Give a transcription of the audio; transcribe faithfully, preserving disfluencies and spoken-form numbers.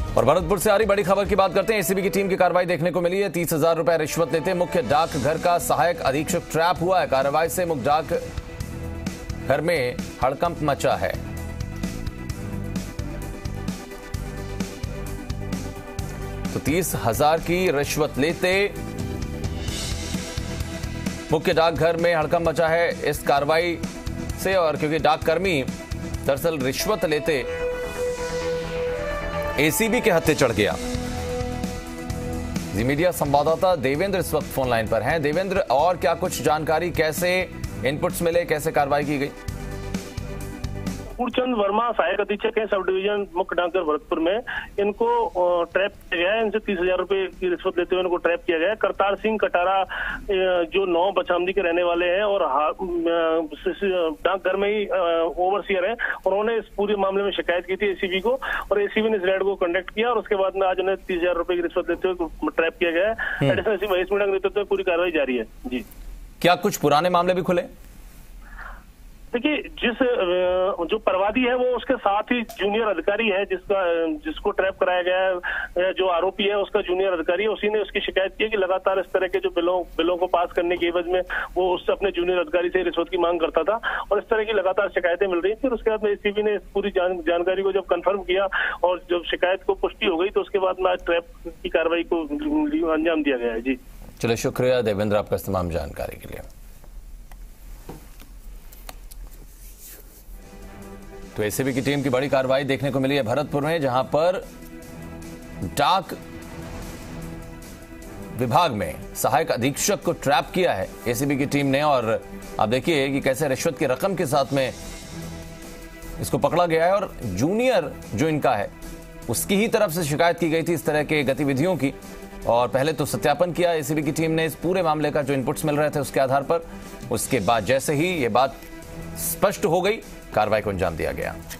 और भरतपुर से आ रही बड़ी खबर की बात करते हैं। एसीबी की टीम की कार्रवाई देखने को मिली है। तीस हजार रुपए रिश्वत लेते मुख्य डाक घर का सहायक अधीक्षक ट्रैप हुआ है। कार्रवाई से मुख्य डाक घर में हड़कंप मचा है। तो तीस हजार की रिश्वत लेते मुख्य डाकघर में हड़कंप मचा है इस कार्रवाई से। और क्योंकि डाककर्मी दरअसल रिश्वत लेते एसीबी के हत्थे चढ़ गया। जी मीडिया संवाददाता देवेंद्र इस वक्त फोन लाइन पर हैं। देवेंद्र, और क्या कुछ जानकारी, कैसे इनपुट्स मिले, कैसे कार्रवाई की गई? पूर्णचंद वर्मा सहायक अधीक्षक है सब डिवीजन मुख्य डाकघर भरतपुर में। इनको ट्रैप किया गया है। इनसे तीस हजार रुपए की रिश्वत लेते हुए इनको ट्रैप किया गया है। करतार सिंह कटारा जो नौ बछामदी के रहने वाले हैं और डाकघर में ही ओवरसियर है, उन्होंने इस पूरे मामले में शिकायत की थी एसीबी को और एसीबी ने इस रेड को कंडक्ट किया और उसके बाद में आज उन्हें तीस हजार रुपए की रिश्वत लेते हुए ट्रैप किया गया है। एडिशनल एसपी महेश मीणा के नेतृत्व में पूरी कार्रवाई जारी है। जी, क्या कुछ पुराने मामले भी खुले? देखिए, जिस जो परवादी है वो उसके साथ ही जूनियर अधिकारी है जिसका जिसको ट्रैप कराया गया है। जो आरोपी है उसका जूनियर अधिकारी है। उसी ने उसकी शिकायत की कि लगातार इस तरह के जो बिलों बिलों को पास करने की एवज में वो उससे अपने जूनियर अधिकारी से रिश्वत की मांग करता था और इस तरह की लगातार शिकायतें मिल रही थी। फिर उसके बाद में एसीबी ने पूरी जान, जानकारी को जब कंफर्म किया और जब शिकायत को पुष्टि हो गई तो उसके बाद में आज ट्रैप की कार्रवाई को अंजाम दिया गया है। जी चलिए, शुक्रिया देवेंद्र आपका इस तमाम जानकारी के लिए। तो एसीबी की टीम की बड़ी कार्रवाई देखने को मिली है भरतपुर में, जहां पर डाक विभाग में सहायक अधीक्षक को ट्रैप किया है एसीबी की टीम ने। और आप देखिए कि कैसे रिश्वत की रकम के साथ में इसको पकड़ा गया है और जूनियर जो इनका है उसकी ही तरफ से शिकायत की गई थी इस तरह के गतिविधियों की। और पहले तो सत्यापन किया एसीबी की टीम ने इस पूरे मामले का, जो इनपुट्स मिल रहे थे उसके आधार पर। उसके बाद जैसे ही ये बात स्पष्ट हो गई, कार्रवाई को अंजाम दिया गया।